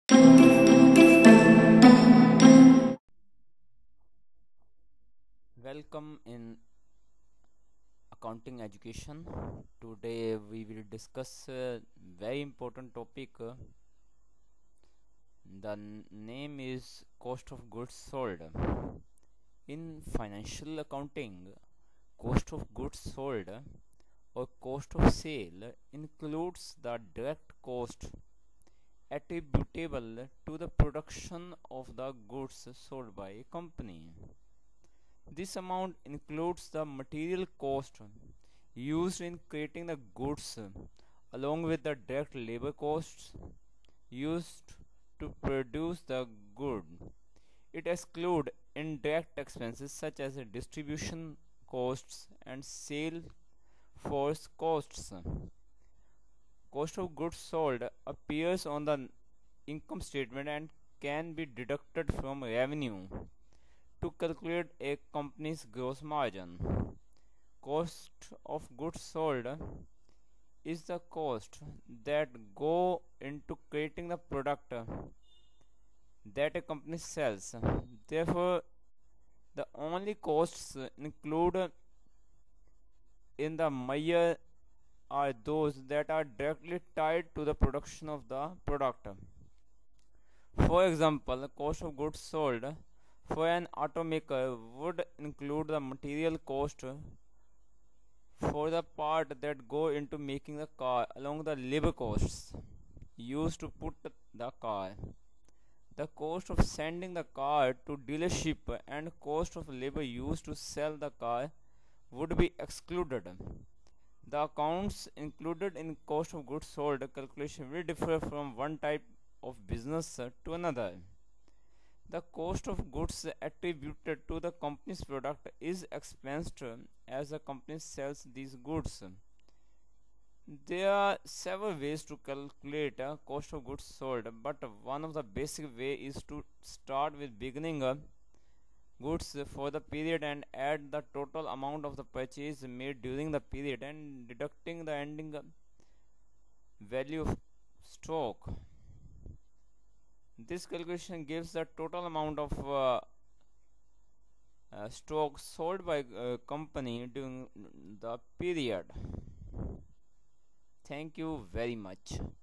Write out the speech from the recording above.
Welcome in accounting education. Today we will discuss a very important topic. The name is cost of goods sold. In financial accounting, cost of goods sold or cost of sale includes the direct cost attributable to the production of the goods sold by a company. This amount includes the material cost used in creating the goods along with the direct labor costs used to produce the good. It excludes indirect expenses such as distribution costs and sale force costs. Cost of goods sold appears on the income statement and can be deducted from revenue to calculate a company's gross margin. Cost of goods sold is the cost that go into creating the product that a company sells. Therefore, the only costs included in the measure are those that are directly tied to the production of the product. For example, the cost of goods sold for an automaker would include the material cost for the part that go into making the car along the labor costs used to put the car, the cost of sending the car to dealership and cost of labor used to sell the car would be excluded. The accounts included in cost of goods sold calculation will differ from one type of business to another. The cost of goods attributed to the company's product is expensed as the company sells these goods. There are several ways to calculate a cost of goods sold, but one of the basic way is to start with beginning goods for the period and add the total amount of the purchase made during the period and deducting the ending value of stock. This calculation gives the total amount of stock sold by company during the period. Thank you very much.